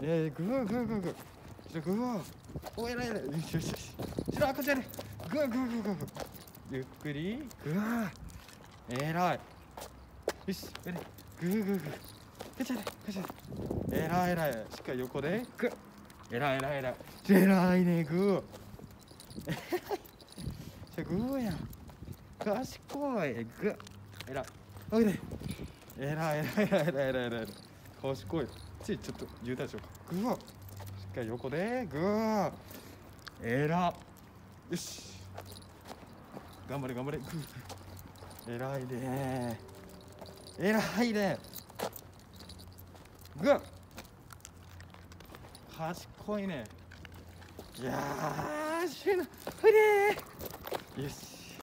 グーグーグーグー。グー。お、えらいえらい。よしよしよし。白赤ちゃんね。グーグーグーグーグー。ゆっくり。グー。えらい。よし。グーグーグー。ガチャね。ガチャね。えらいえらい。しっかり横で。グー。えらいえらいえらい。えらいね、グー。じゃ、グーやん。賢い。グー。えらい。おいで。えらいえらいえらいえらいえらいえらい。賢い。ちょっと言うたでしょうか。グー。しっかり横で。グー。えら。よし。頑張れ頑張れ。グー。えらいね。えらいね。グー。賢いね。いやー、しゅうな。ほいでー。よし。